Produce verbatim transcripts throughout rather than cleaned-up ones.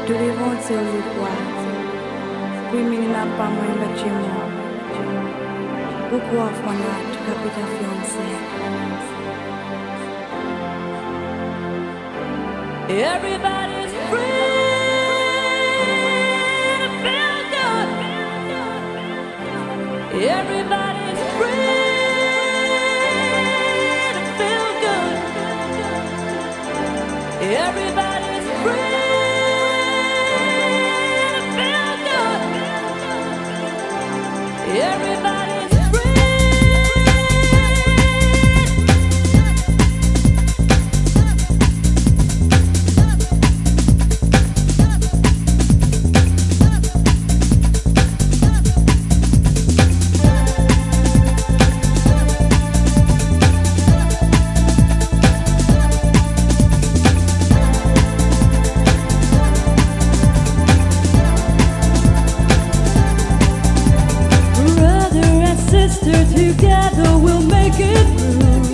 Deliverance le poids. Women n'a pas moins de Jimmo. Pourquoi Fana, tu capes ta fiancée? Everybody's free to feel good. Everybody's free to feel good. Everybody's free to feel good. Everybody's together we'll make it through.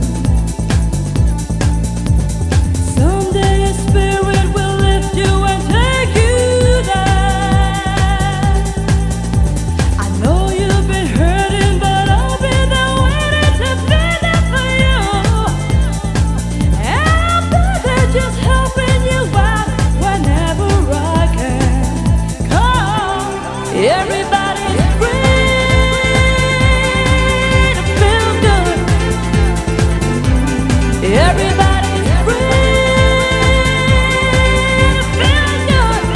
Someday a spirit will lift you and take you there. I know you've been hurting, but I'll be there waiting to be there for you. And I'll be there just helping you out whenever I can. Come, everybody's free. Everybody's free to feel good.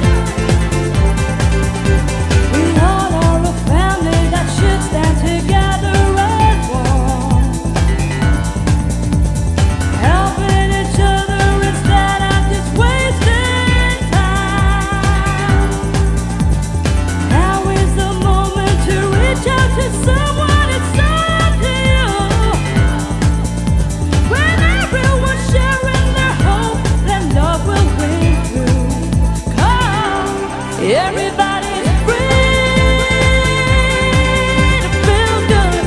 We all are a family that should stand together as one, helping each other instead of just wasting time. Now is the moment to reach out to someone. It's up to you. When everyone's sharing their hope, then love will win through. Come, everybody's free to feel good.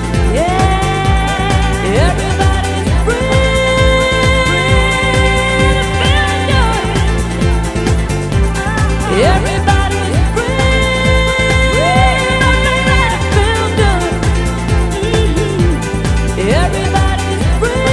Yeah, everybody's free to feel good. Everybody's free to feel good. Mm-hmm. Everybody's free.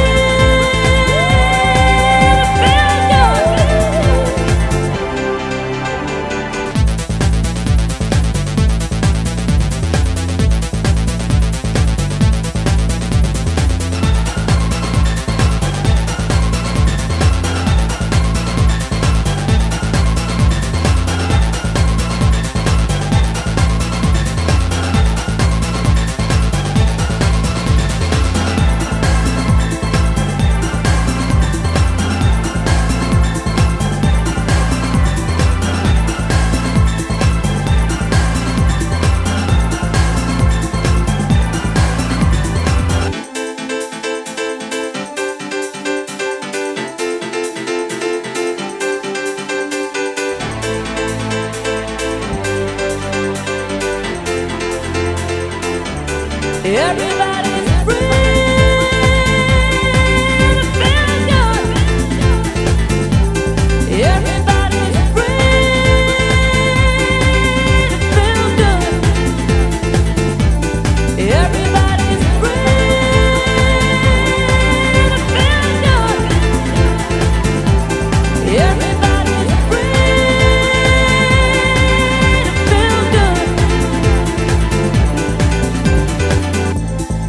Everybody's free to feel good. Everybody's free to feel good. Everybody's free to feel good. Everybody's free to feel good.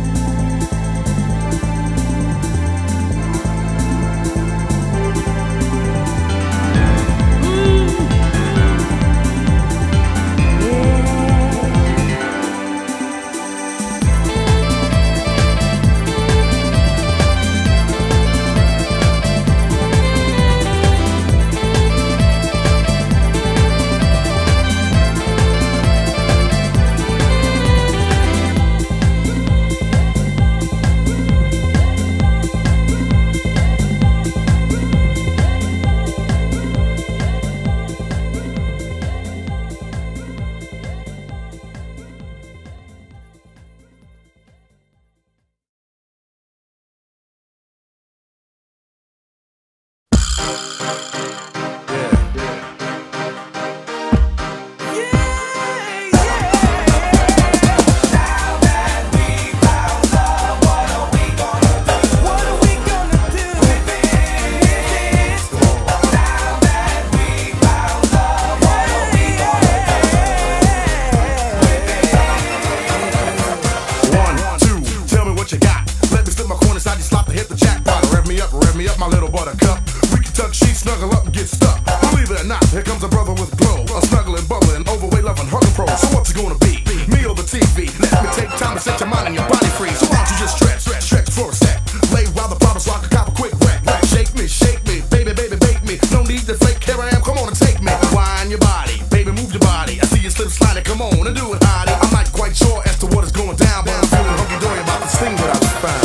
my little buttercup. We can tuck sheets, snuggle up and get stuck. Believe it or not, here comes a brother with glow. A snuggling, bubbling, overweight, loving, hugging pro. So what's it gonna be? Me or the T V? Let me take time to set your mind and your body free. So why don't you just stretch, stretch, stretch for a sec. Lay while the problems so I can cop a quick wreck. Shake me, shake me, baby, baby, bake me. No need to fake, here I am, come on and take me. Wind your body, baby, move your body. I see you slip sliding, come on and do it, hottie. I'm not quite sure as to what is going down, but I'm feeling hunky-dory about this thing that I found.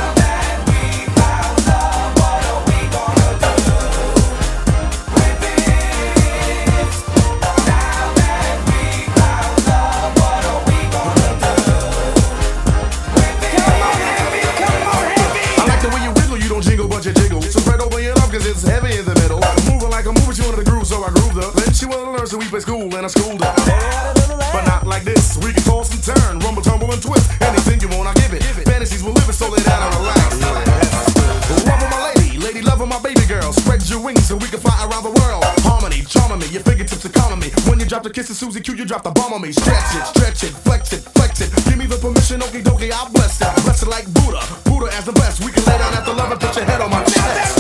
It's heavy in the middle. Moving like a movie, she wanted to groove, so I grooved her. Then she wanted to learn, so we play school, and I schooled her. But not like this. We can toss and turn, rumble, tumble, and twist. Anything you want, I give it. Fantasies will live it, so lay down and relax. Loving my lady, lady loving my baby girl. Spread your wings so we can fly around the world. Harmony, charming me, your fingertips are calming me. When you drop the kiss of Susie Q, you drop the bomb on me. Stretch it, stretch it, flex it, flex it. Give me the permission, okie dokie, I'll bless it. Bless it like Buddha, Buddha as the best. We can lay down at the love and put your head on my chest.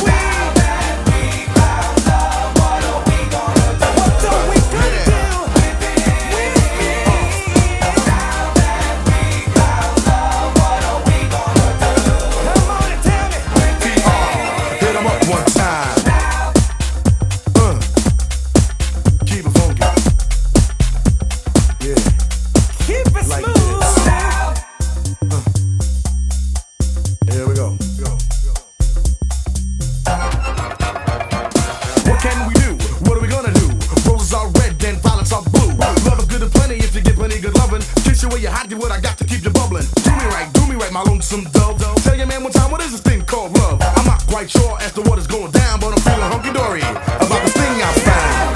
What I got to keep you bubbling. Do me right, do me right, my lonesome dove. Tell your man one time, what is this thing called love? I'm not quite sure as to what is going down, but I'm feeling hunky-dory about this thing I found.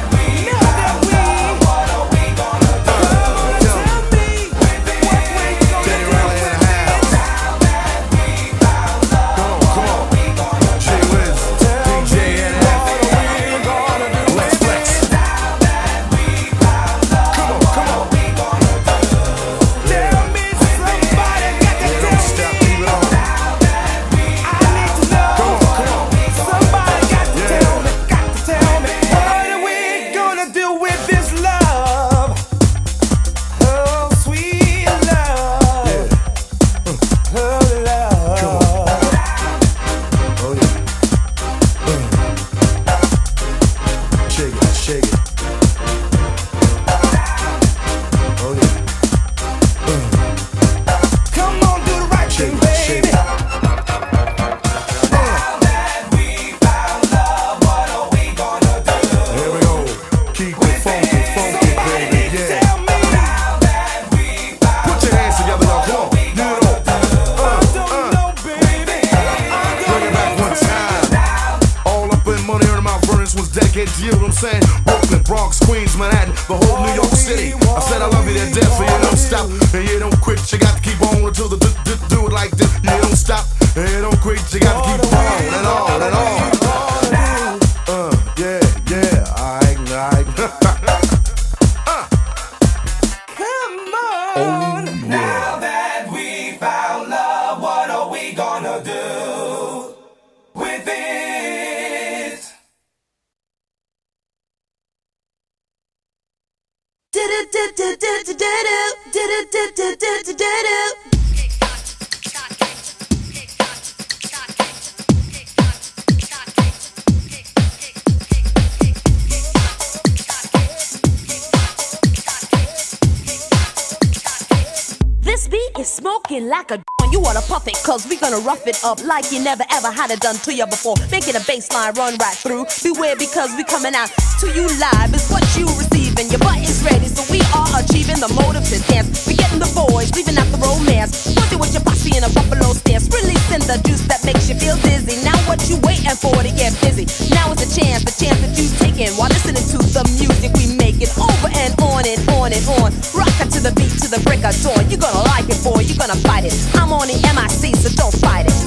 This beat is smoking like a you wanna puff it, cause we gonna rough it up like you never ever had it done to you before. Making a bass line run right through. Beware because we coming out to you live. Is what you receiving. Your butt is ready, so we are achieving the motive to dance. We getting the boys, leaving out the romance. Working with your posse in a buffalo stance. Releasing the juice that makes you feel dizzy. Now what you waiting for to get busy? Now it's a chance, the chance that you taking while listening to the music we make it over and on and on and on. Rock it to the beat, to the break of dawn. You're gonna like it, boy, you're gonna fight it. I'm on the M I C, so don't fight it.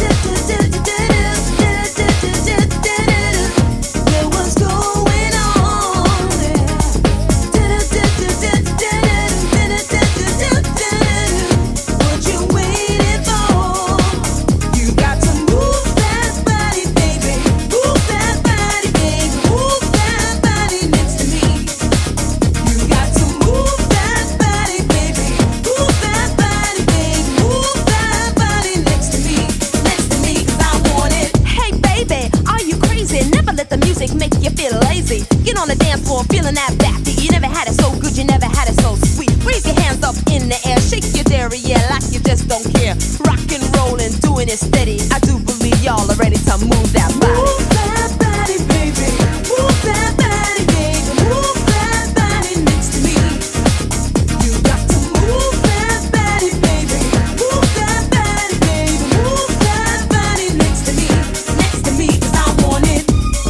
Yeah, what's going on there? What you waiting for? You got to move that body feeling that backy. You never had it so good, you never had it so sweet. Raise your hands up in the air, shake your derriere like you just don't care. Rock and roll and doing it steady. I do believe y'all are ready to move that body. Move that body, baby. Move that body, baby. Move that body next to me. You got to move that body, baby. Move that body, baby. Move that body next to me. Next to me, 'cause I want it.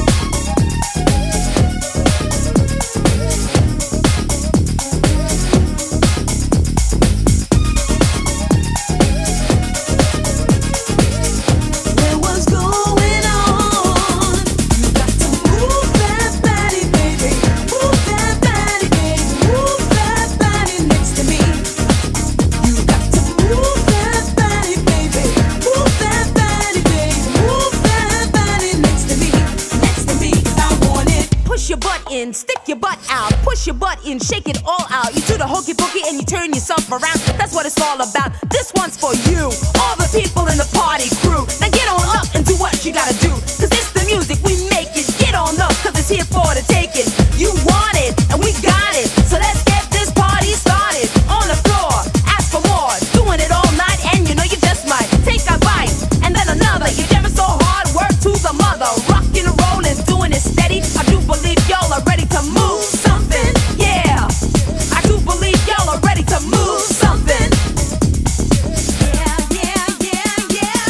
Stick your butt out, push your butt in, shake it all out. You do the hokey pokey and you turn yourself around. That's what it's all about. This one's for you, all the people in the party crew. Now get on up and do what you gotta do, 'cause it's the music, we make it. Get on up, 'cause it's here for the taking. You want it, and we got it. So let's get this party started. On the floor, ask for more. Doing it all night, and you know you just might take a bite, and then another. You're never so hard, work to the mother. Rockin' and rollin', doing it steady. I do believe y'all are ready to move something, yeah. I do believe y'all are ready to move something. Yeah, yeah, yeah, yeah.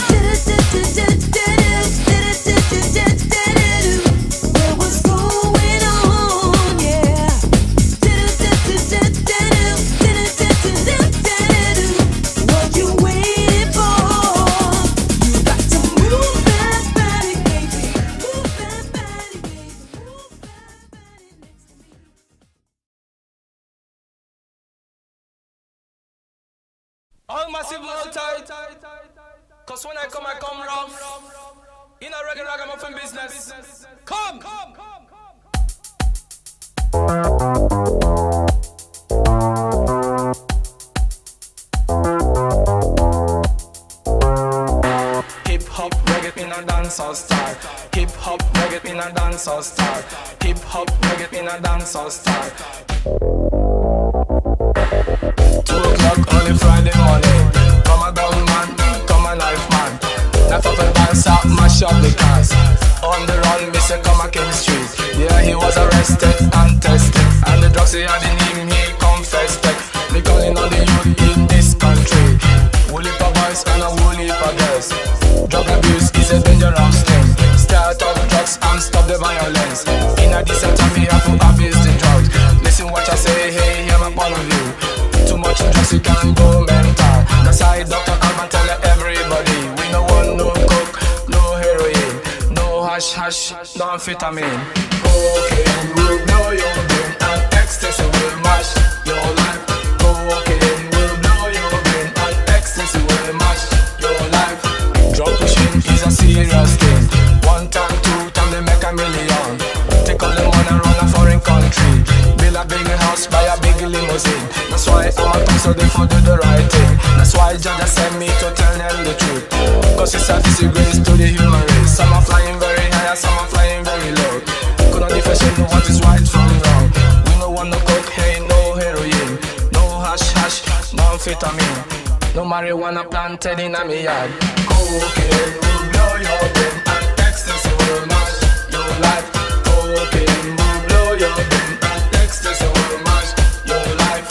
What was going on, yeah. What you waiting for? You got to move that body, baby. Move that body, baby. Move that body next to me. All massive hold tight, cause when I come, I come rough. In a regular ragamuffin business. Come! Hip hop reggae in a dancehall style. Hip hop reggae in a dancehall style. Hip hop reggae in a dancehall style. Two o'clock on a Friday morning. Come a down man, come a knife man. Knife up and dance up, mash up the cars. On the run, me say come a King Street. Yeah, he was arrested and tested, and the drugs he had in him, he confessed it. Me calling on the youth in this country. Woolly pa boys and a woolly pa girls. Drug abuse is a dangerous thing. Start up drugs and stop the violence. In a decent time, we have to abuse the drugs. Listen what I say, hey, hear my point of view. Too much drugs, you can go mental. That's why Doctor Alban tell everybody, we no want no coke, no heroin, no hash hash, no amphetamine. Cocaine will blow your brain, and ecstasy will mash your life. Cocaine will blow your brain, and ecstasy will mash your life. Drug pushing is a serious thing. One time, two time, they make a million. Take all the money, run a foreign country. Build a big house, buy a big limousine. That's why I'm a talk so they for do the right thing. That's why Jah sent me to tell them the truth. Cause it's a disgrace to the human race. Some are flying very high, some are flying very low. Couldn't differentiate what is right from wrong. We no want no cocaine, no heroin, no hash hash, no amphetamine, no marijuana planted in a me yard. Cocaine will blow your brain, and ecstasy will mash your life. Cocaine will blow your brain, and ecstasy will mash your life.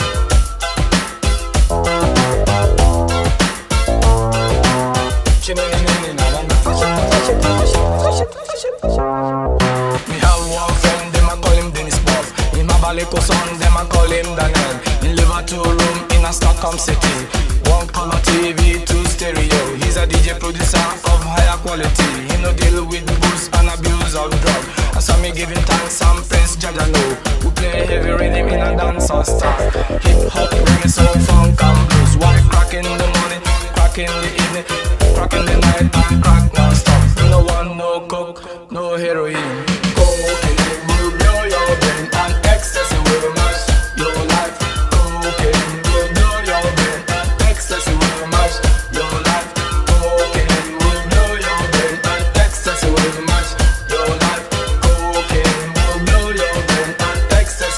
Me have one friend, them a call him Dennis Buff. Him have a little son, them a call him Daniel. He live a two room in a Stockholm city. One color T V, two stereo. He's a D J producer of higher quality. He no deal with booze and abuse of drug. And so me giving thanks and praise Jah know. We play heavy rhythm in a dancehall style. Hip hop, reggae, soul, funk and blues. Why crack in the morning, crack in the evening, crack in the night and crack non-stop. No one, no coke, no heroin. Cocaine will blow your brain, and ecstasy will mash your life. Cocaine will blow your brain, and ecstasy will mash your life. Cocaine will blow your brain, and ecstasy will mash your life. Cocaine will blow your brain, and ecstasy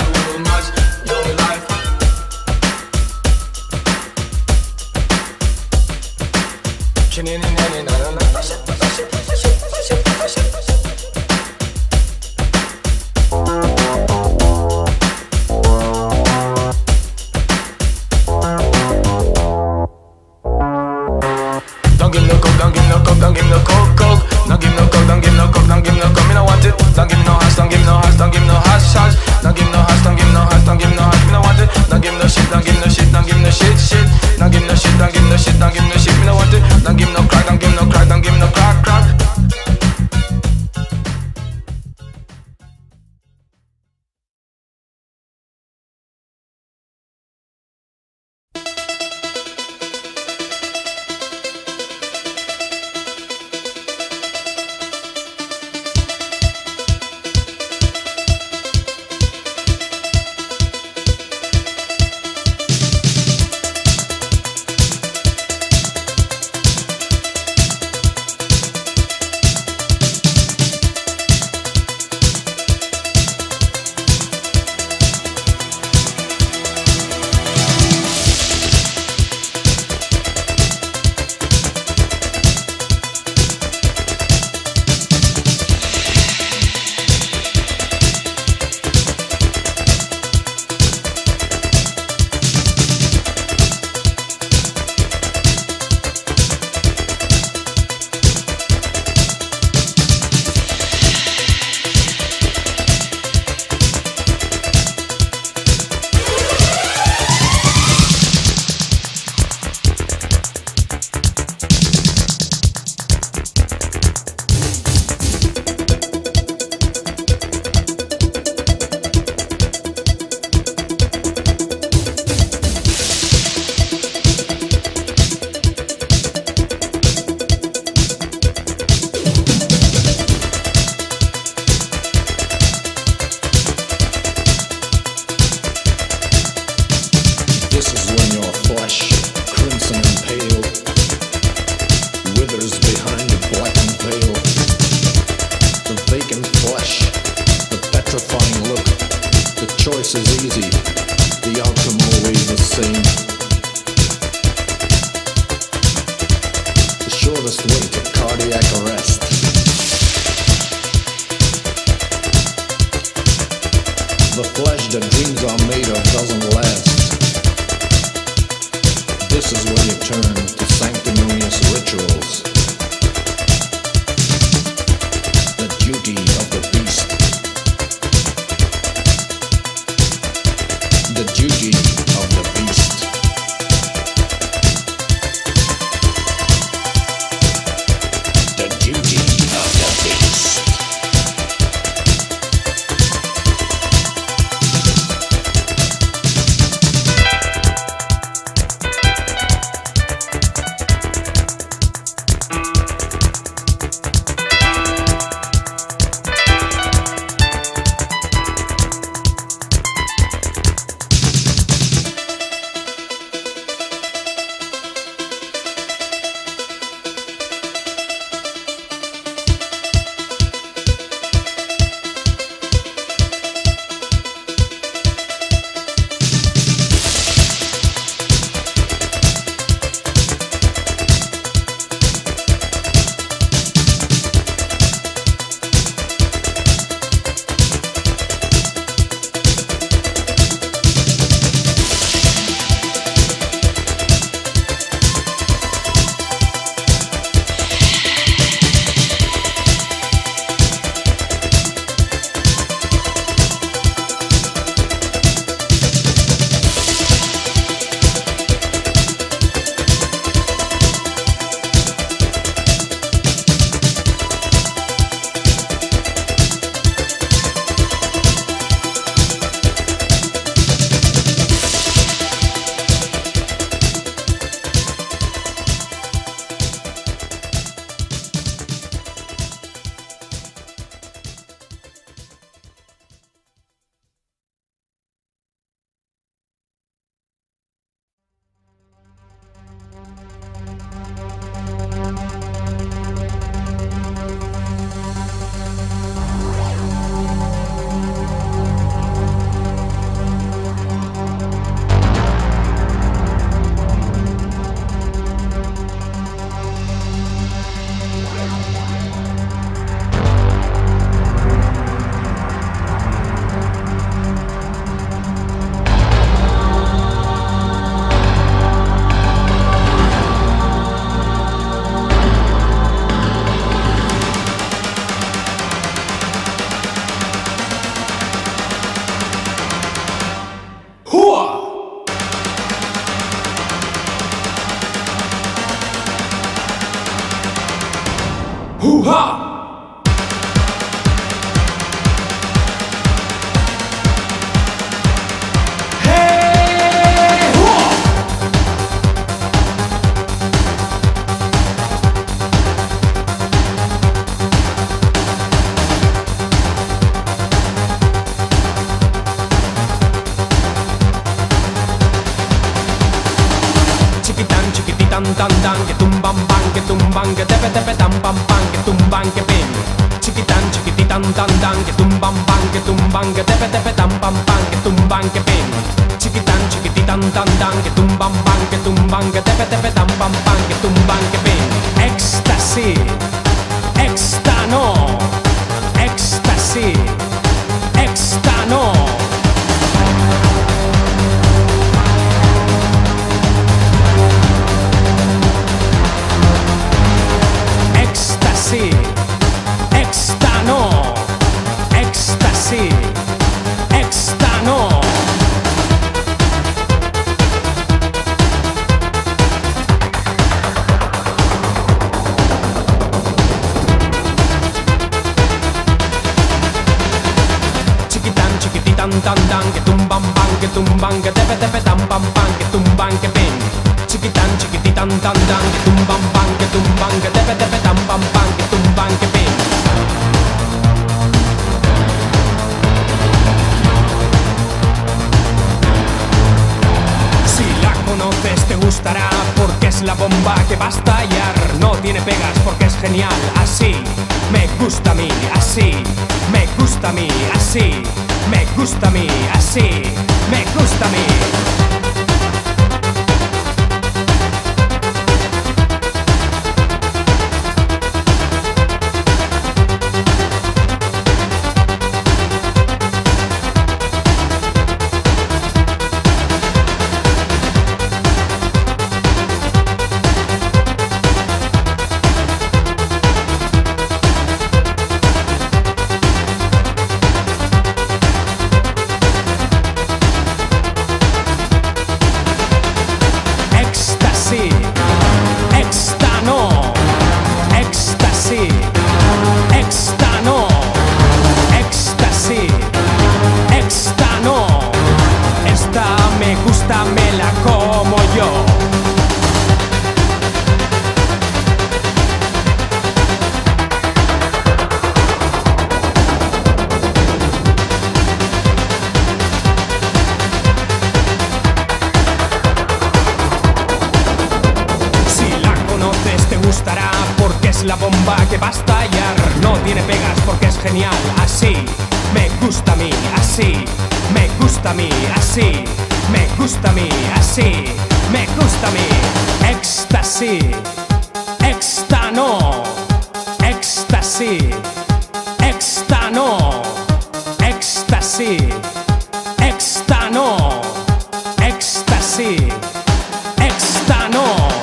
Don't give no coke, don't give no coke, don't give no coke, coke. Don't give no coke, don't give no coke, don't give no coke. Me no want it. Don't give no hash, don't give no hash, don't give no hash, hash. Don't give no hash, don't give no hash, don't give no hash. Me no want it. Don't give no shit, don't give no shit, don't give no shit, shit. Don't give no shit, don't give no shit, don't give no shit. Me no want it. Don't give no crack, don't give no crack, don't give no crack, crack. Hoo-ha! Tan tan que tumban pan que tumban que tepe tepe tan pam pan que tumban que pim chiquitan chiquititan tan tan que tumban pan que tumban que tepe tepe tan pam pan que tumban que pim chiquitan chiquititan tan tan que tumban pan que tumban que tepe tepe tan pam pan que tumban que pim éxtasis éxtano éxtasis éxtano éxtasis, éxtano, éxtasis, éxtano. Chiquitán, chiquititán, tan, tan, que tumban, pan, que tumban, que tepe, tepe, tan, pam, pan, que tumban, que pin. Chiquitán, chiquititan, tan, tan, que tumban, pan, que tumban, que tepe, tepe, tan, pam, pan, que tumban, que pin. Si la conoces te gustará porque es la bomba que va a estallar. No tiene pegas porque es genial. Así me gusta a mí, así me gusta a mí, así me gusta a mí, así me gusta a mí. Éxtano, éxtasis, éxtano, éxtasis, éxtano. Esta me gusta, me la como yo. Gustará porque es la bomba que va a estallar. No tiene pegas porque es genial. Así me gusta a mí, así me gusta a mí, así me gusta a mí, así me gusta a mí. Éxtasis, éxtano, éxtasis, éxtano, éxtasis, éxtano, éxtasis, éxtano.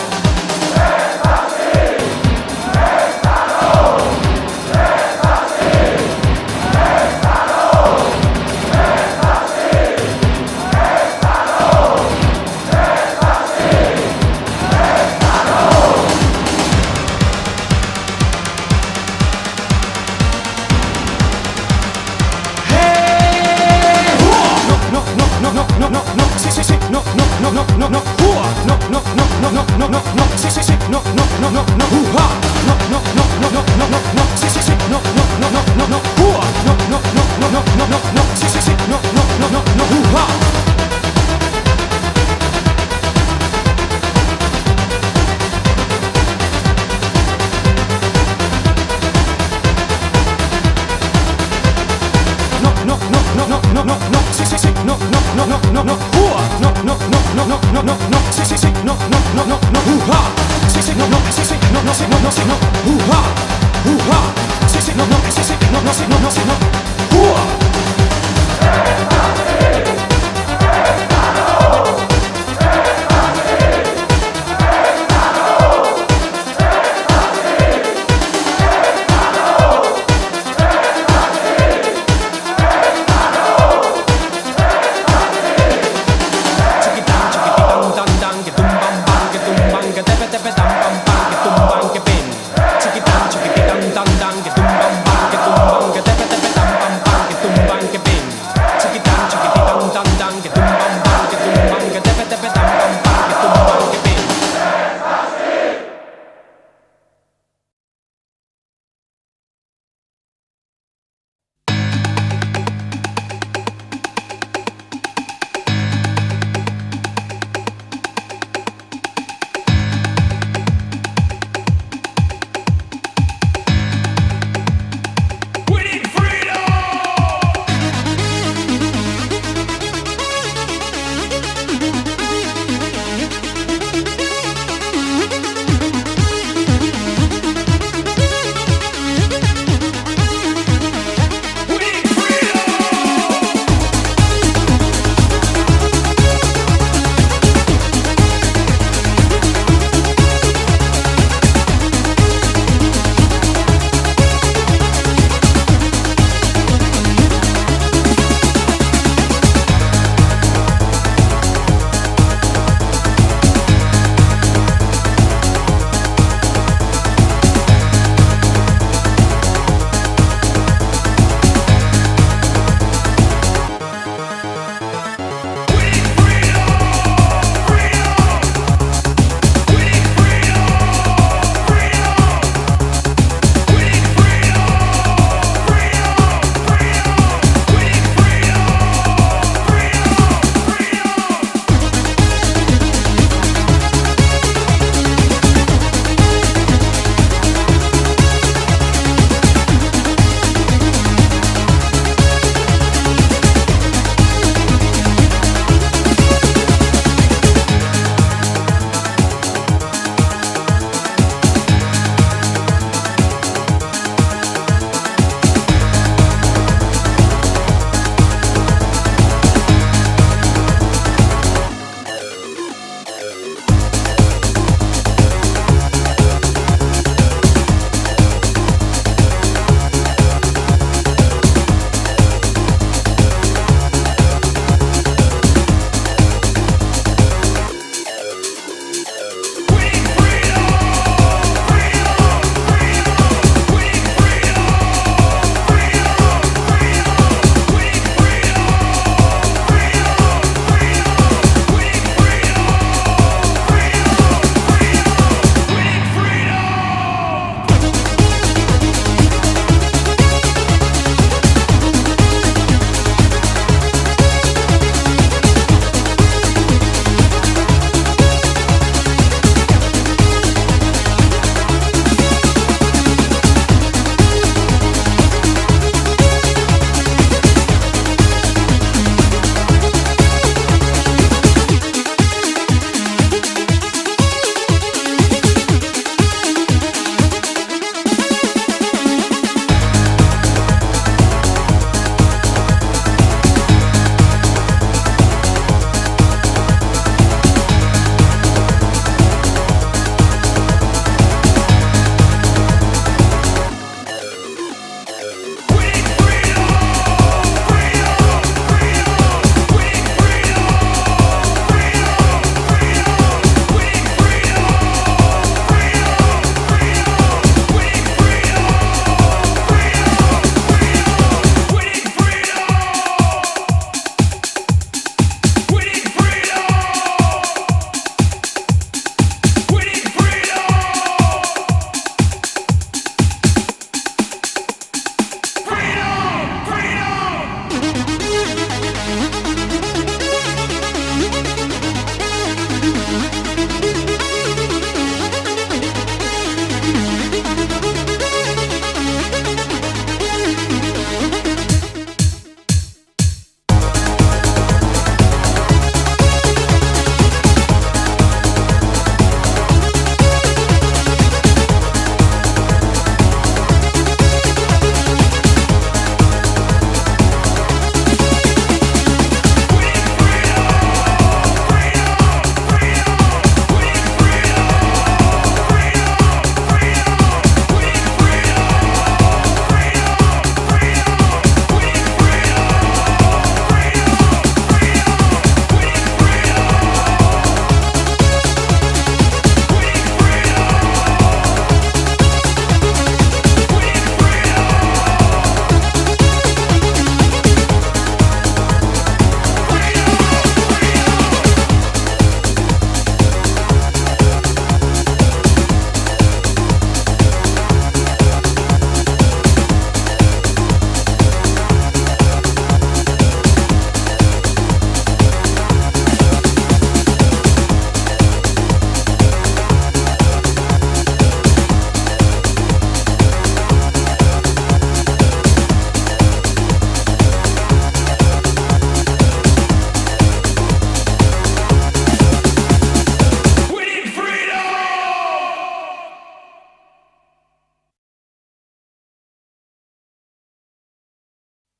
No, no, no, sí, sí, sí, no, no, no, no, no, no, hua, no, no, no, no, no, no, no, no, sí, sí, sí, no, no, no, no, no, hua, no, no, no, no, no, no, no, no, sí, sí, sí, no, no, no, no, no, no, hua, no, no, no, no, no, no, no, no, sí, sí, sí, no, no, no, no, no, hua. No, no, no, no, no, no, no, no, sí, sí, sí, no, no, no, no, no, no, hua, no, no, no, no, no, no, no, no, sí, sí, sí, no, no, no, no, no, hua, sí, sí, no, no, sí, sí, no, no, sí, no, no, sí, no, hua, hua, sí, sí, no, no, sí, sí, no, no, sí, no, no, sí, no, hua. Que tumban, pan, que tumban, que tepe, tepe, tan, pam, pan, que tumban, que pin.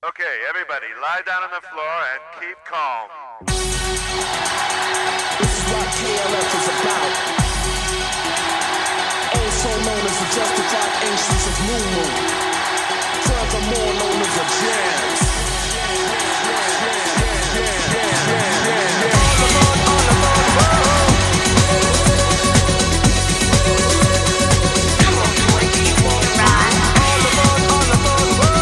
Okay, everybody, lie down on the floor and keep calm. This is what K L F is about. Also known as the justified ancients of Moo Moo. Furthermore known as the jams. All aboard, all aboard, whoa. Come on, boy, do you wanna ride? All aboard, all aboard, whoa.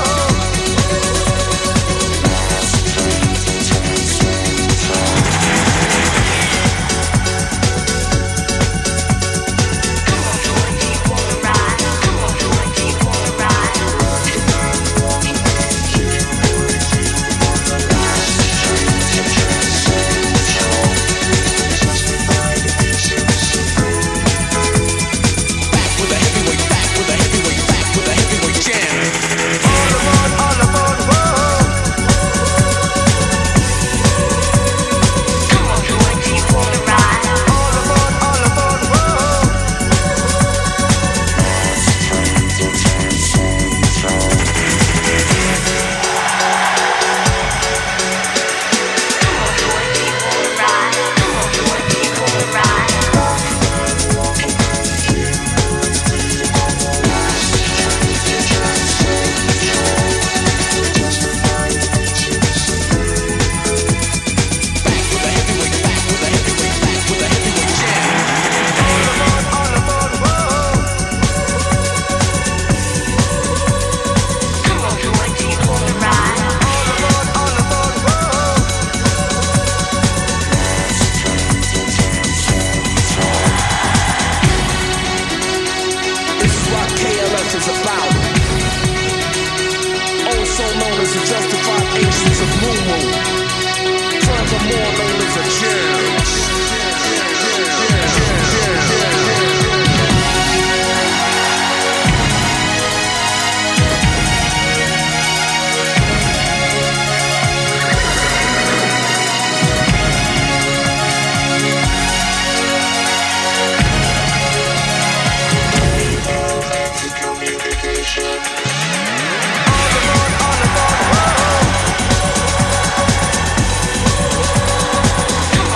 Come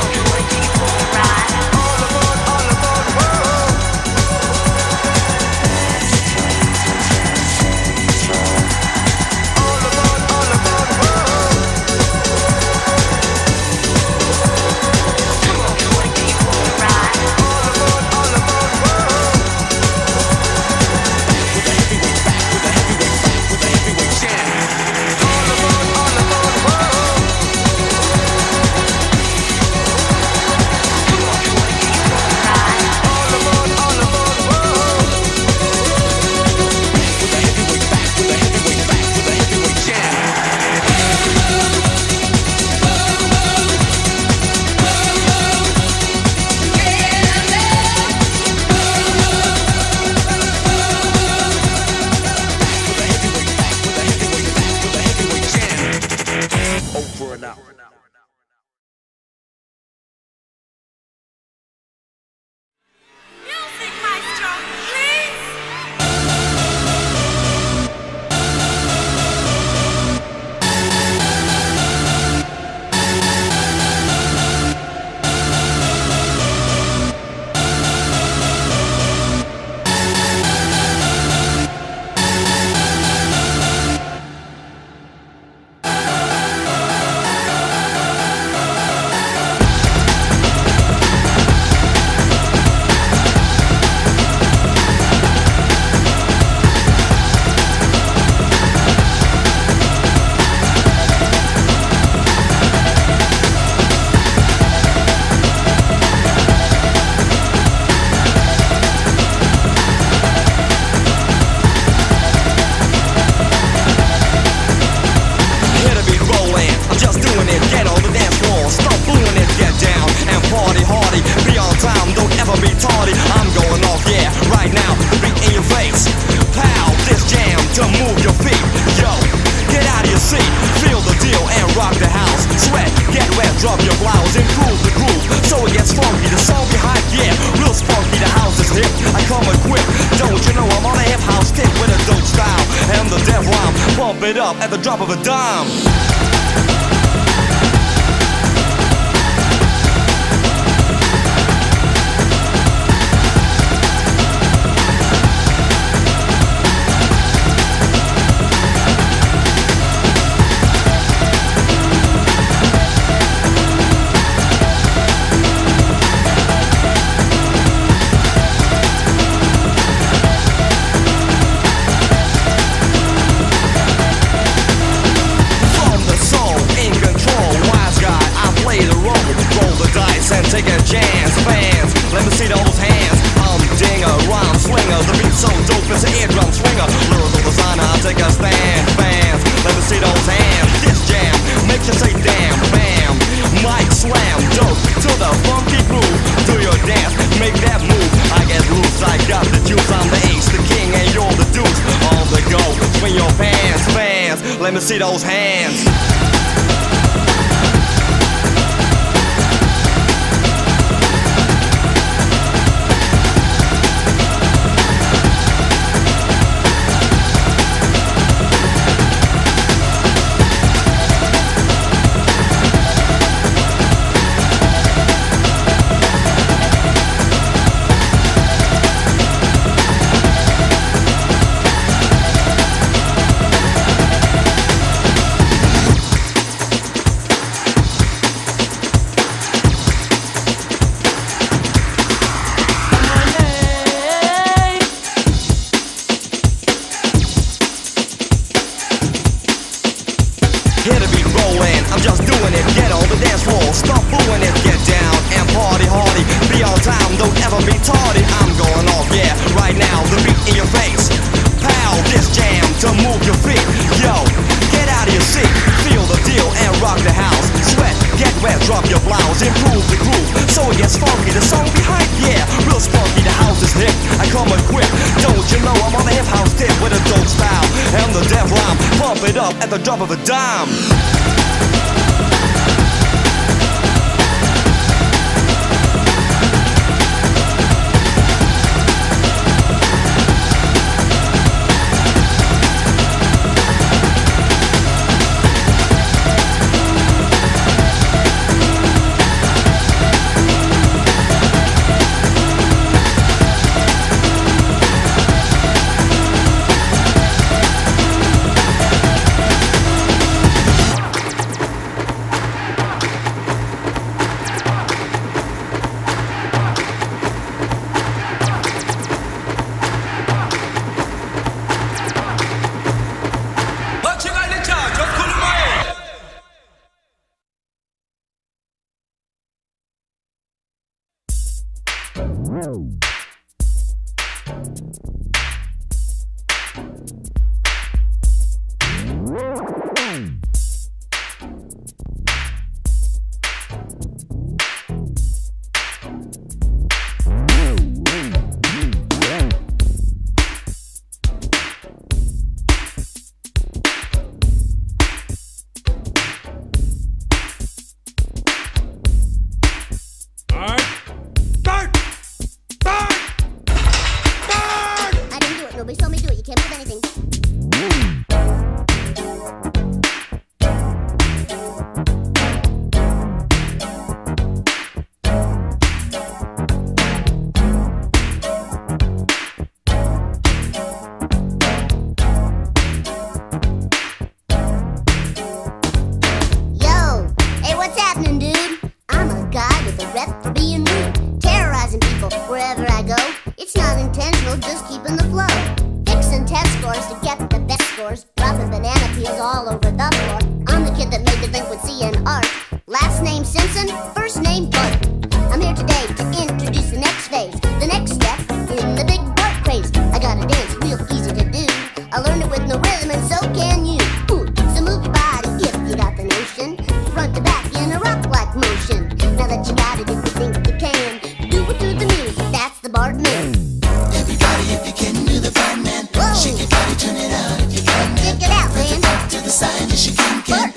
it up at the drop of a dime. And take a chance, fans, let me see those hands. I'm dinger, rhyme slinger, the beat so dope it's an eardrum swinger. Lyrical designer, I'll take a stand, fans, let me see those hands. This jam makes you say damn, bam. Mic slam, dope to the funky groove. Do your dance, make that move. I get loose, I got the juice. I'm the ace, the king, and you're the deuce. On the go, swing your pants, fans, let me see those hands. I'm just doing it, get on the dance floor, stop booing it, get down and party hardy. Be on time, don't ever be tardy. I'm going off, yeah, right now, the beat in your face. Pow, this jam to move your feet. Yo, get out of your seat, feel the deal and rock the house. Sweat, get wet, drop your blouse, improve the groove so it gets funky. The song behind, yeah, real spunky, the house is hip. I come equipped, don't you know I'm on the hip house tip with a dope style and the death rhyme. Pump it up at the drop of a dime.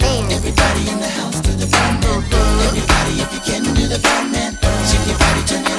Everybody in the house to the Batman. Everybody, if you can do the Batman, shake your body, turn it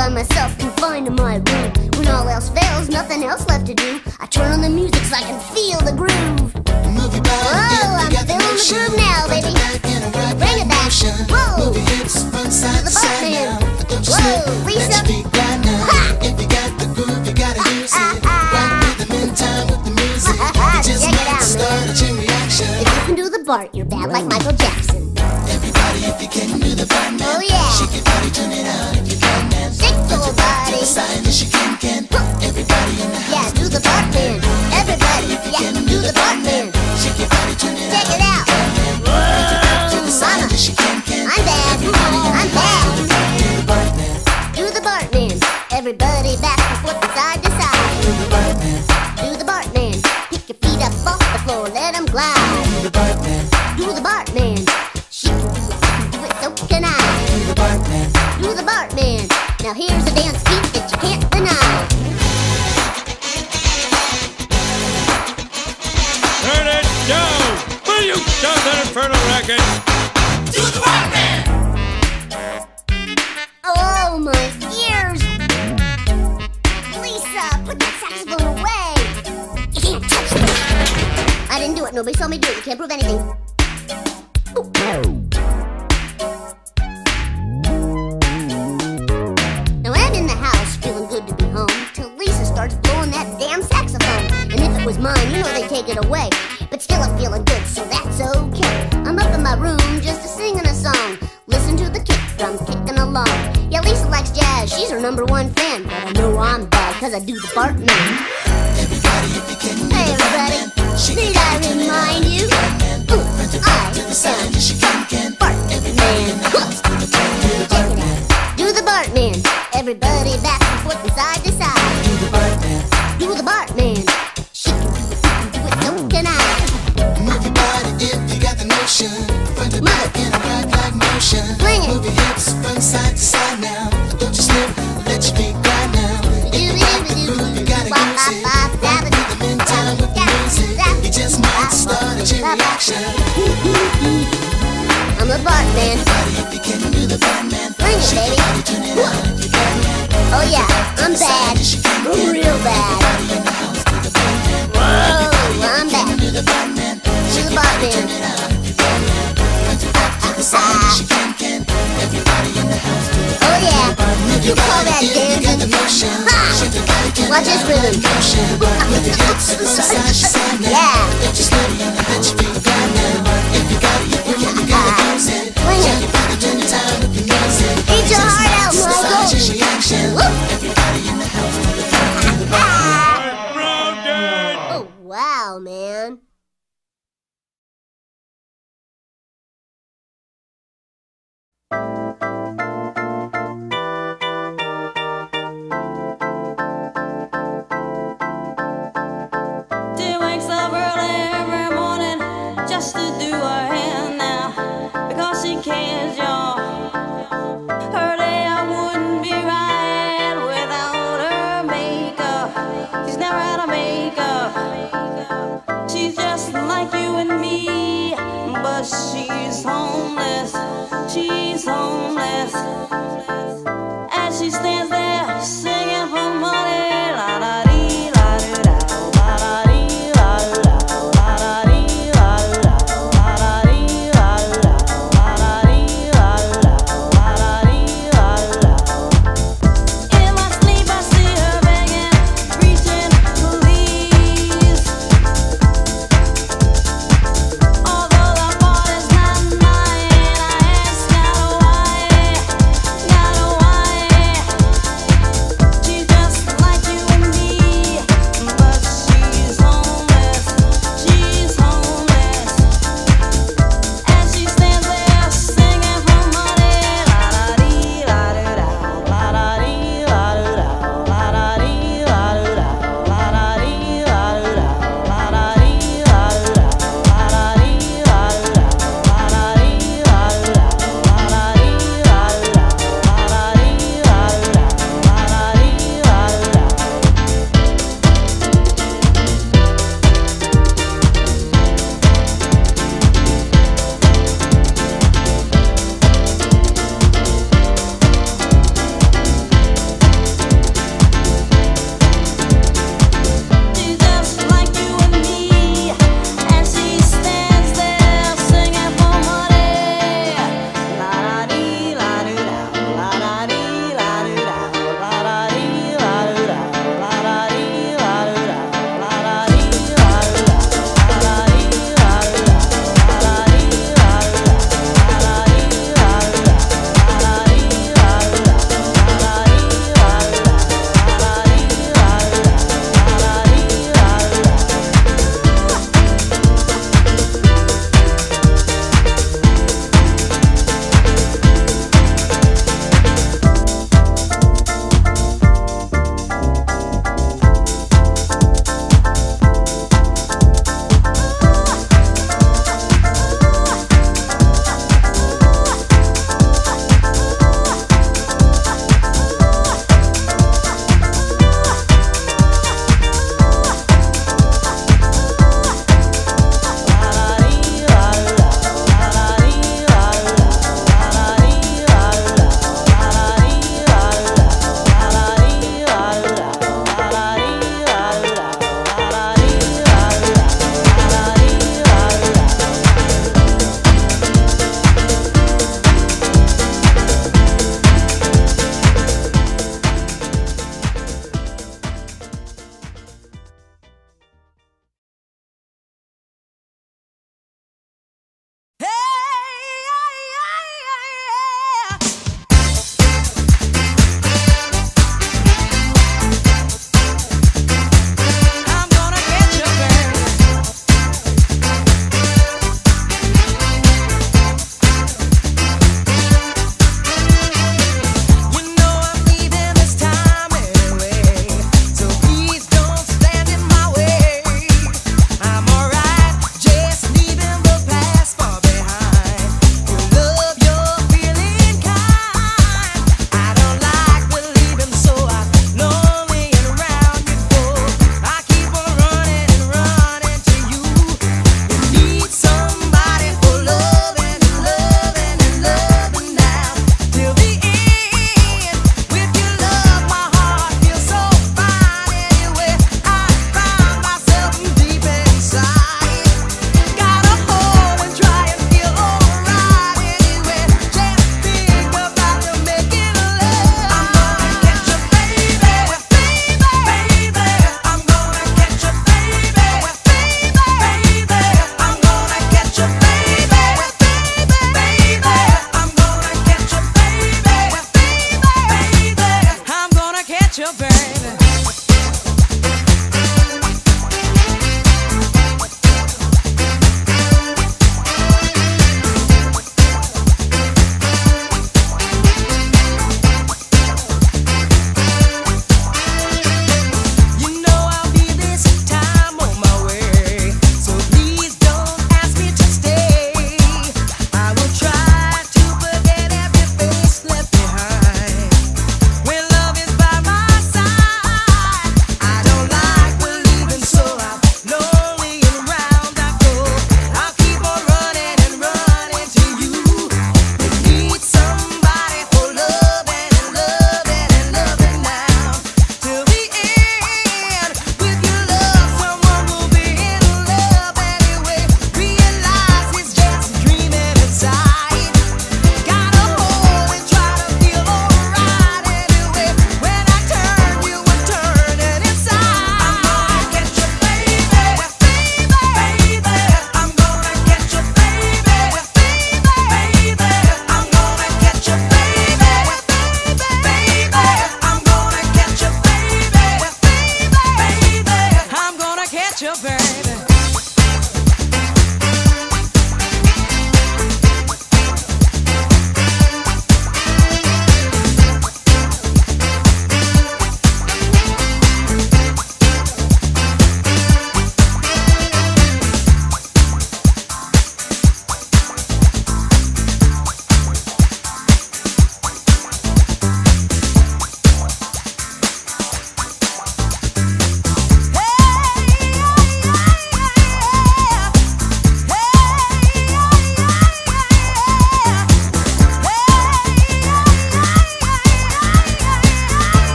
by myself, confined to my room. When all else fails, nothing else left to do, I turn on the music so I can feel the groove. Move your body, whoa, I'm get the feeling the groove now, baby. Bring it back. Whoa, move your hips from side to the to side Bartman. now. Don't you Whoa, slip, Lisa. let your feet grind now. Ha! If you got the groove, you gotta use it. Rock rhythm in time with the music. You just Check it might out, start a chain reaction. If you can do the Bart, you're bad like Michael Jackson. Everybody, if you can do the Bartman, Oh yeah, shake your body, turn it out if you can, man. shake your To body. the side, yes you can, can. Everybody in the Yeah, house, do the Bartman. Everybody, yeah, do the Bartman. shake your body, turn it Check out. it out. To the side, Mama, yes you can, can. I'm bad. I'm bad. Do the Bartman, Do the Bartman. Everybody back and forth from side to side. do the Bartman, Do the Bartman. Pick your feet up off the floor, let them glide. do the Bartman, Do the Bartman. She can do it, I can do it, so can I. do the Bartman. Do the Bartman. Now here's a dance beat that you can't deny. Turn it down! Will you stop that infernal racket? Do the Bartman. Oh, my ears! Lisa, put that saxophone away! You can't touch me! I didn't do it. Nobody saw me do it. You can't prove anything. Now I'm in the house, feeling good to be home, till Lisa starts blowing that damn saxophone. And if it was mine, you know they'd take it away. But still I'm feeling good, so that's okay. I'm up in my room just a singing a song. Listen to the kick drum kicking along. Yeah, Lisa likes jazz, she's her number one fan. But I know I'm bad, cause I do the Bartman. Everybody, if you can, do Hey the everybody, Bartman. Shake need your I body, turn it out. remind you? Ooh, Front to I back, to the side, yes you can, can. Everybody in the house, do the Bartman, do the Check it Bartman, out. Do the Bartman. Everybody back and forth from side to side. do the Bartman. Do the Bartman. She can do it, you can do it, so can I. Move your body if you got the notion. Front to back in a rock-like motion. Fling it. Move your hips from side to side now. Don't you slip, let your feet grind now. If you got the groove, you gotta use it. Rock rhythm in time with the music. You just might start a chain reaction. I'm the Bartman. Everybody, if you can do the Bartman, Bring it, shake your baby. body, turn it out if you can. Oh yeah, I'm bad. I'm real bad. Everybody in the house, do the Bartman. Whoa, I'm bad. Do the Bartman, Do the Bartman. turn it out if you can. Front to back to the side, yes you can, can. Everybody in the house, do the Oh yeah, Move you your call body that if you got the dancing? motion. Ha! Shake your body, turn Watch it this out rhythm. like motion. Move your hips from side to side now. Yeah. Don't you slip, let your feet grind now. If you got it, you can, you gotta use it. Fling Shake it. your body, turn it out with the music. Eat your Just heart out, might start Michael. a chain reaction. Everybody in the house, do the Bartman, do the Bartman. Rounded! Oh wow, man. She wakes up early every morning just to do her hair now because she cares, y'all. Her day I wouldn't be right without her makeup. She's never had a makeup. She's just like you and me, but she's homeless. She's homeless. As she stands there singing for money, la da dee, la doo da, la da dee, la doo da, la da dee, la doo da, la da dee, la doo da, la da dee, la doo da, la da dee, la doo da. In my sleep I see her begging, reaching police. Although the fault is not mine, I ask God why, God why.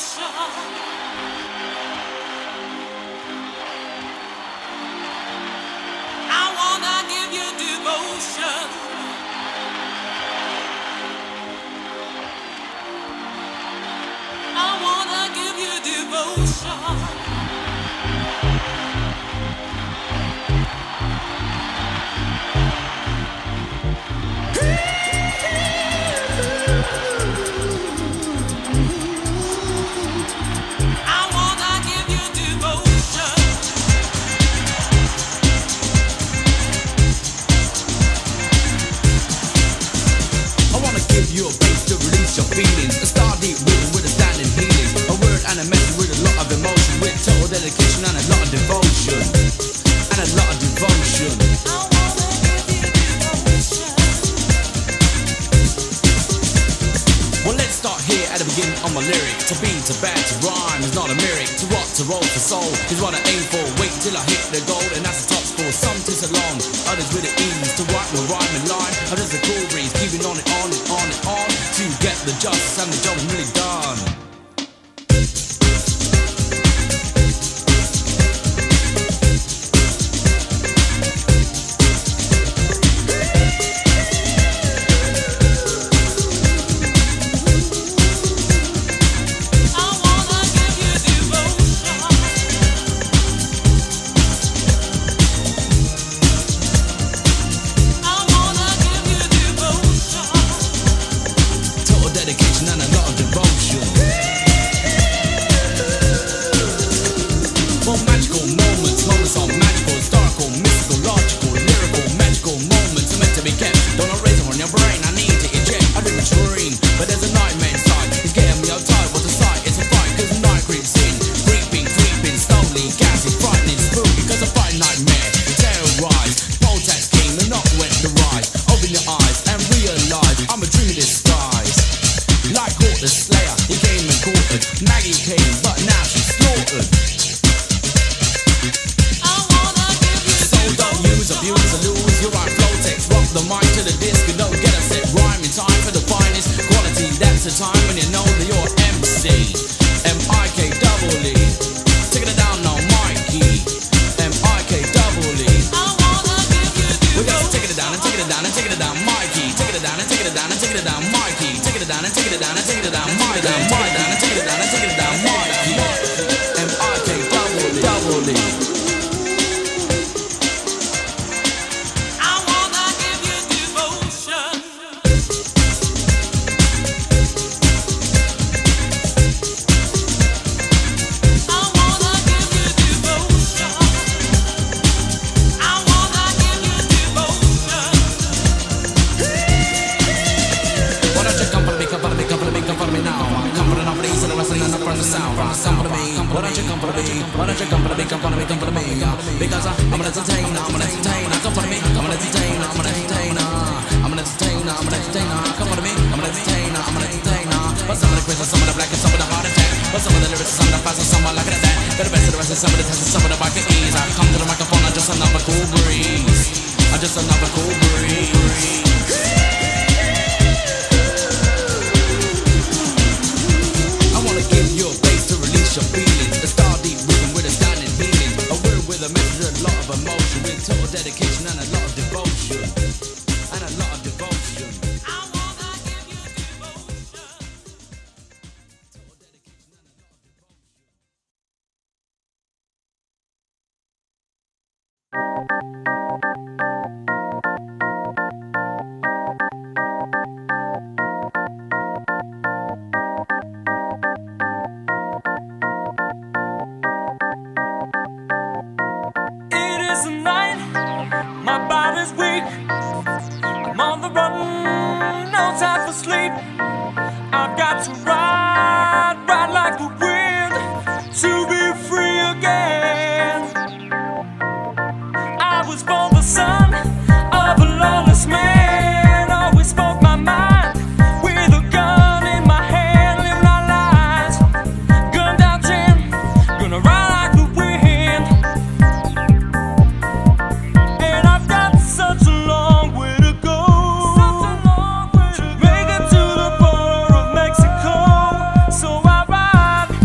So I ride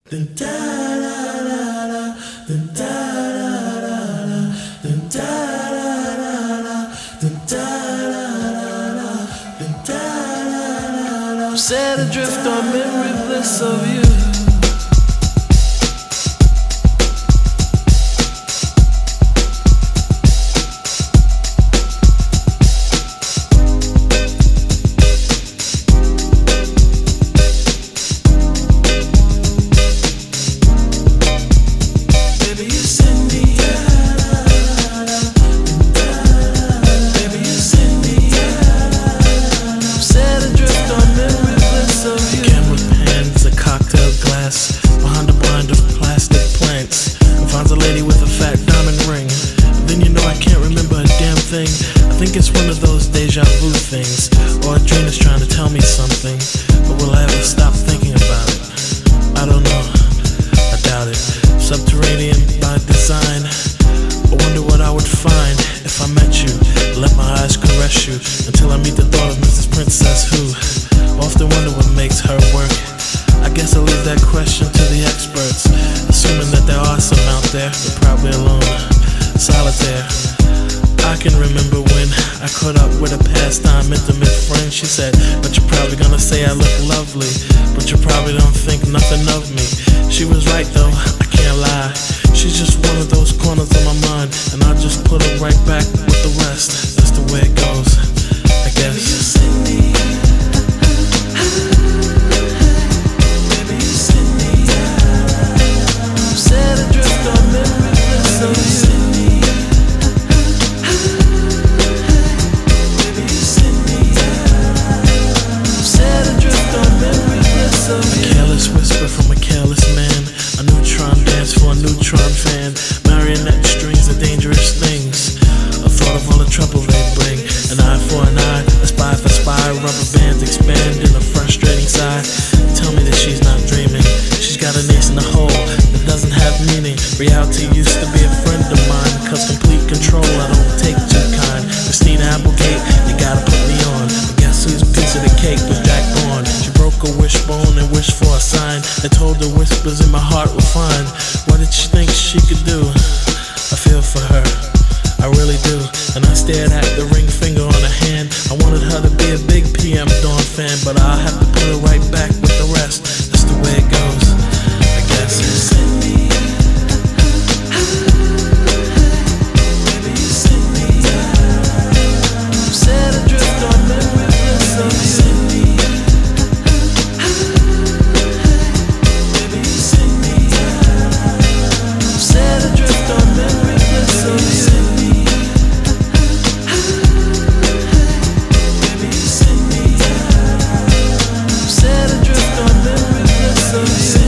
Set adrift on memory bliss of you. I think it's one of those deja vu things, or a dream is trying to tell me something, but will I ever stop thinking about it? I don't know, I doubt it. Subterranean by design, I wonder what I would find if I met you. Let my eyes caress you until I meet the thought of Missus Princess, who often wonder what makes her work. I guess I'll leave that question to the experts, assuming that there are some out there, but probably alone, solitaire. I can remember when I caught up with a pastime intimate friend. She said, but you're probably gonna say I look lovely, but you probably don't think nothing of me. She was right though, I can't lie. She's just one of those corners of my mind, and I'll just put her right back with the rest. That's the way it goes, I guess. Baby, you send me Baby, you send me set adrift on memory bliss of you. A careless whisper from a careless man, a neutron dance for a neutron fan. Marionette strings are dangerous things, a thought of all the trouble they bring. An eye for an eye, a spy for spy. Rubber bands expand in a frustrating sigh. Tell me that she's not dreaming. She's got an ace in the hole that doesn't have meaning. Reality used to be a friend of mine, cause complete control I don't take too kind. Christina Applegate, you gotta put me on. But guess whose piece of the cake was Jack Bourne? She broke a wishbone and wished for a sign that told the whispers in my heart were fine. What did she think she could do? I feel for her, I really do. And I stared at the ring finger on her hand. I wanted her to be a big P M Dawn fan, but I'll have to put her right back with the rest. That's the way it goes, I guess. Baby, you send me Baby, you send me set adrift on memory bliss of you. So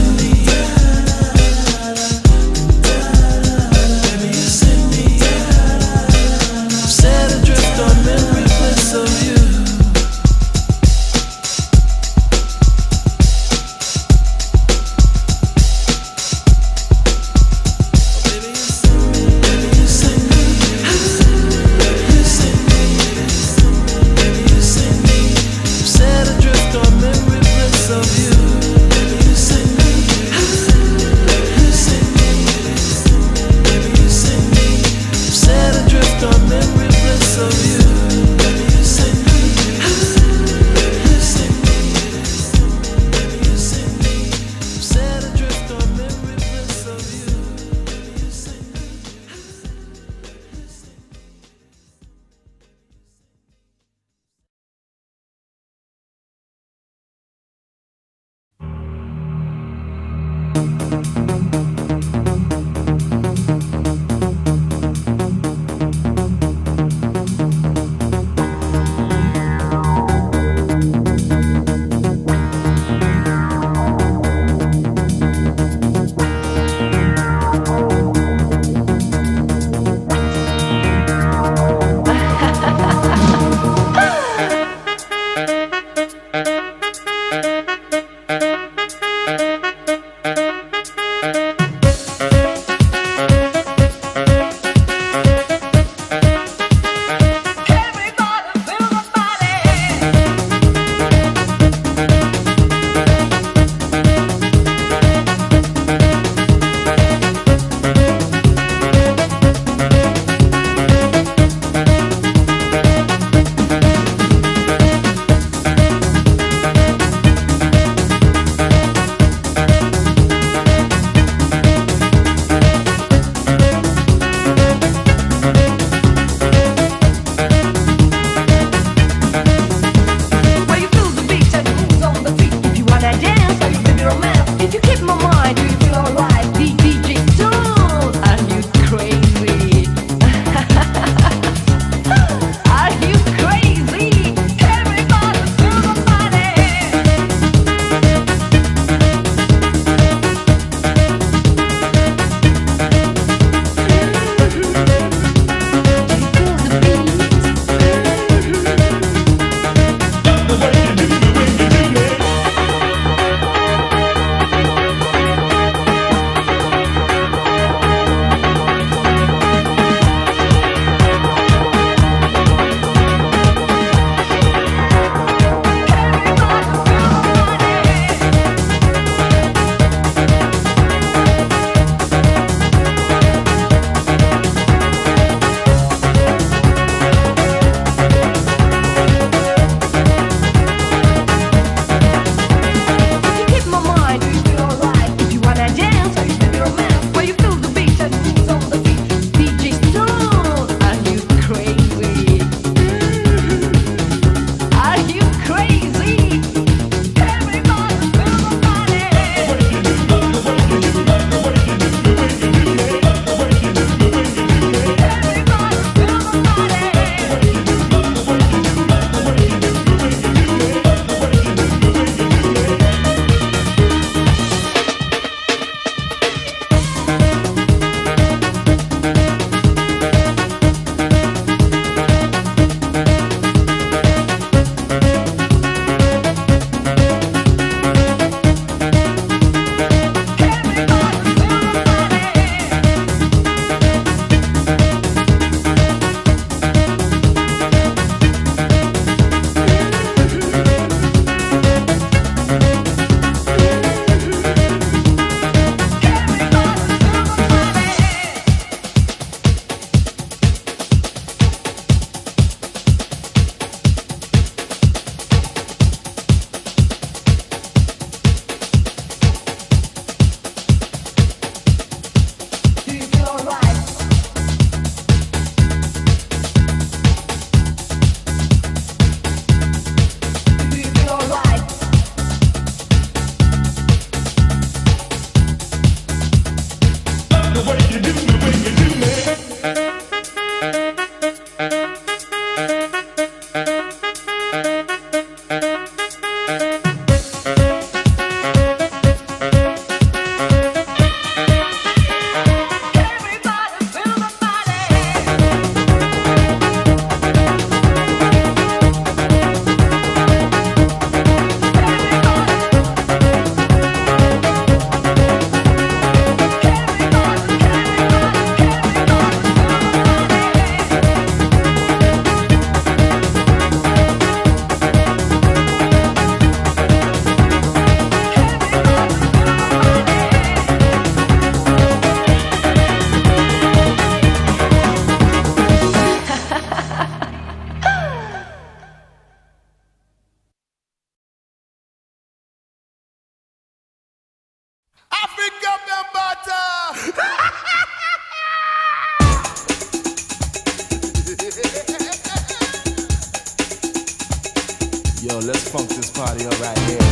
party up right here.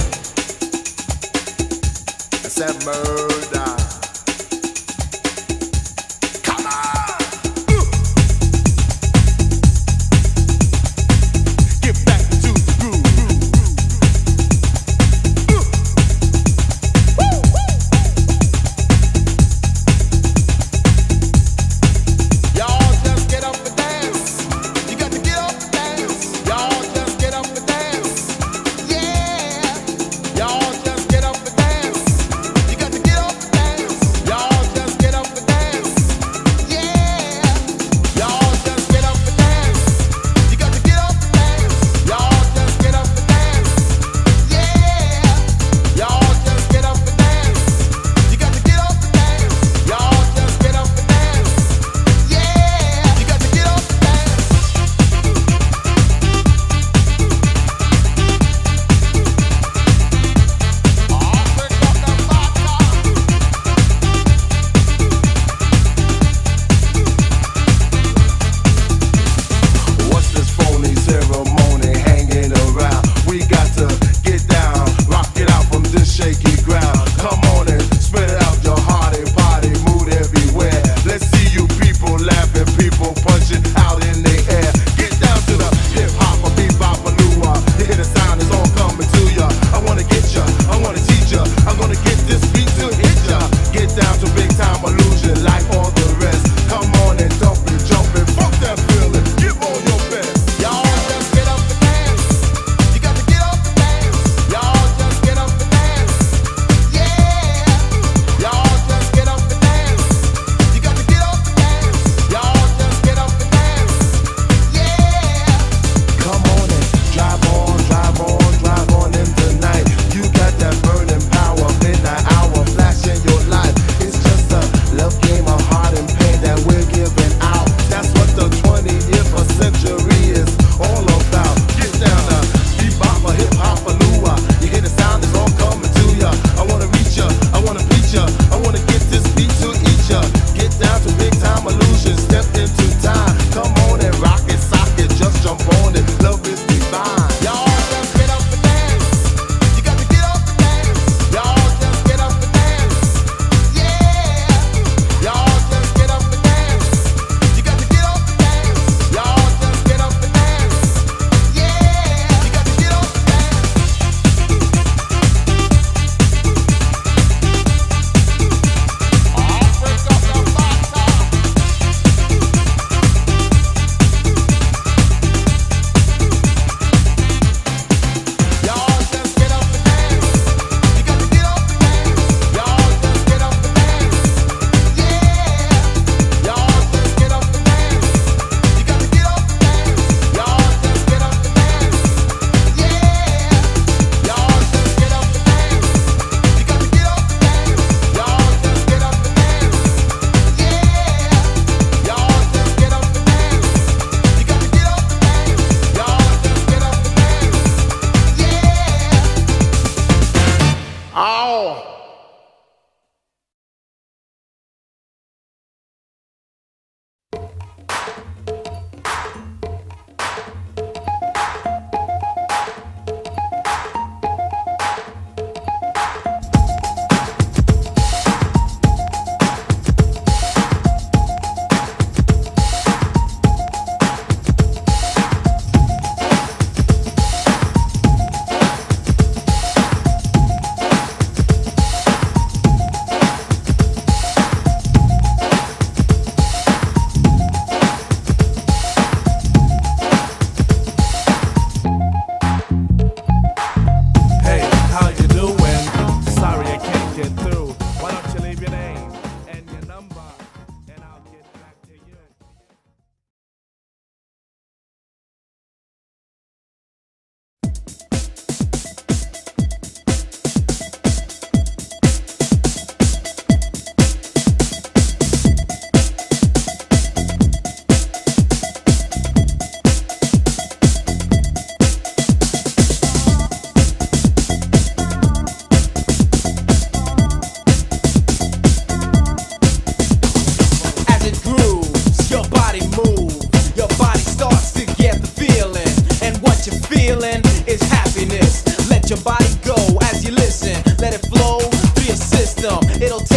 I said murder. Come on. Get back to the groove. Y'all just get up and dance. You got to get up and dance. Y'all just get up and dance. Yeah. Y'all just get up and dance. You got to get up and dance.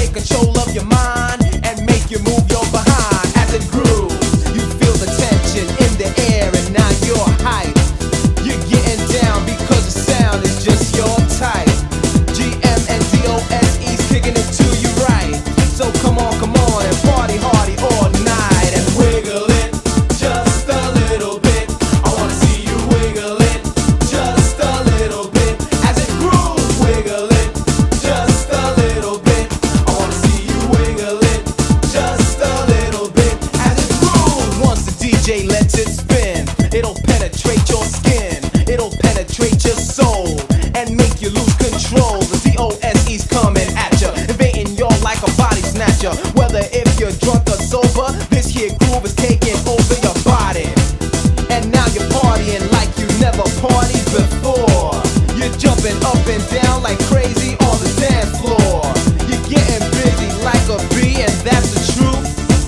take control of your mind and make you move your behind. As it grooves, you feel the tension in the air and now you're hype. You're getting down because the sound is just your type. G M and D O S E's kicking it to you right. So come on, come on and party hardy all night and wiggle it just a little bit. I wanna see you wiggle it just a little bit. As it grooves, wiggle it just a little bit. I wanna see you wiggle it just a little bit. As it grooves, once the D J lets it spin, it'll penetrate your skin, it'll penetrate your soul and make you lose control. The D O S E's coming at ya, invading your like a body snatcher. Whether if you're drunk or sober, this here groove is taking over your body. And now you're partying like you never partied before. You're jumping up and down like crazy on the dance floor. You're getting busy like a bee and that's the truth.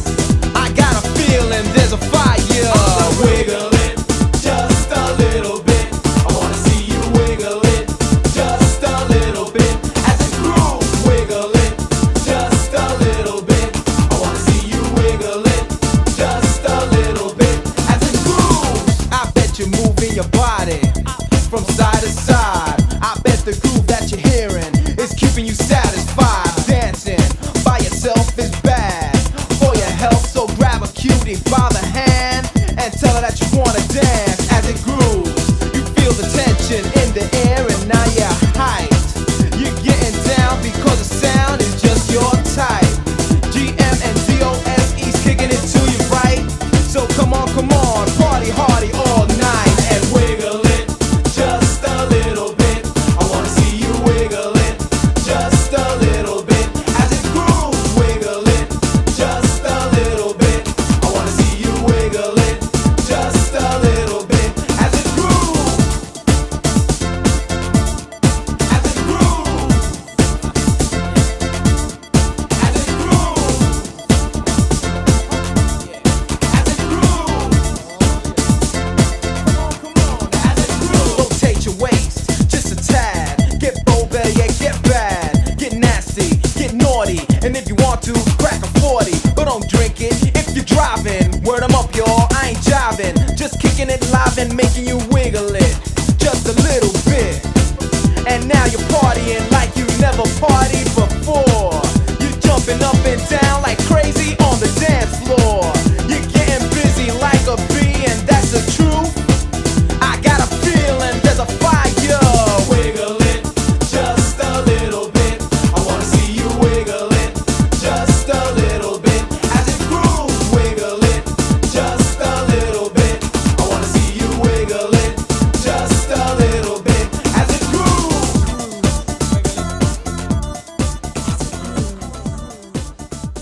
I got a feeling there's a fire. Wiggle it just a little bit. I wanna see you wiggle it just a little bit. As it grooves, wiggle it just a little bit. I wanna see you wiggle it just a little bit. As it grooves, I bet you're moving your body from side to side. I bet the groove that you're hearing is keeping you satisfied. Dancing by yourself is bad for your health, so grab a cutie by the hand and tell her that you wanna dance. As it grooves, you feel the tension in the air and now you're hyped. You're getting down because the sound is just your type. G M and D O S E's kicking it to you right. So come on, come on, party hardy all night and wiggle it just a little bit. I wanna see you wiggle it just a little bit. As it grooves, wiggle it just a little bit. I wanna see you wiggle it just a little bit. As it grooves, as it grooves, as it grooves, as it grooves. Come on, come on, as it grooves. Rotate your waist just a tad. Get bold, better yet, get bad. Get nasty, get naughty, and if you want to, crack a forty. But don't drink it if you're driving. Word 'em up, y'all, I ain't jiving. Just kicking it live and making you wiggle it just a little bit. And now you're partying like you never partied before. You're jumping up and down like crazy on the dance floor. You're getting busy like a bee and that's the truth. I got a feeling there's a fire. Wiggle it just a little bit. I wanna see you wiggle it just a little bit. As it grooves, wiggle it just a little bit. I wanna see you wiggle it just a little bit. As it grooves.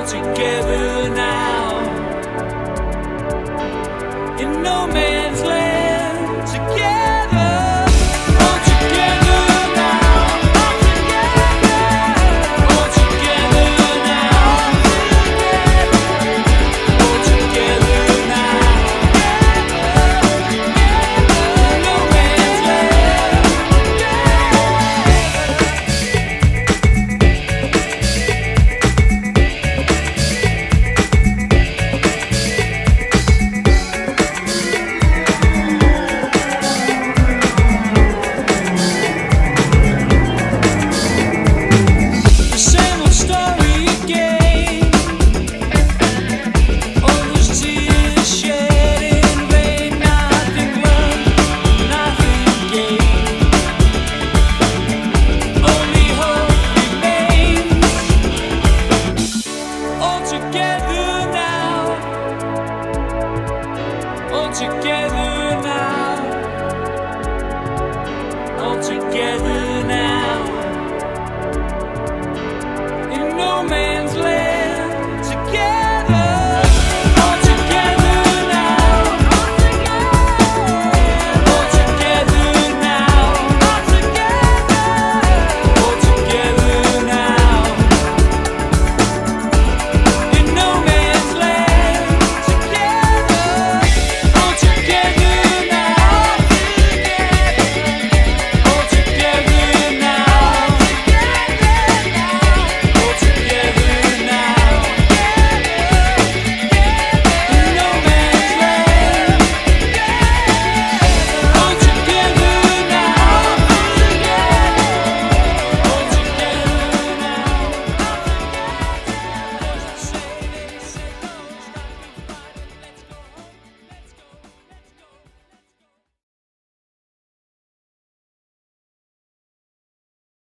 together now. In no man's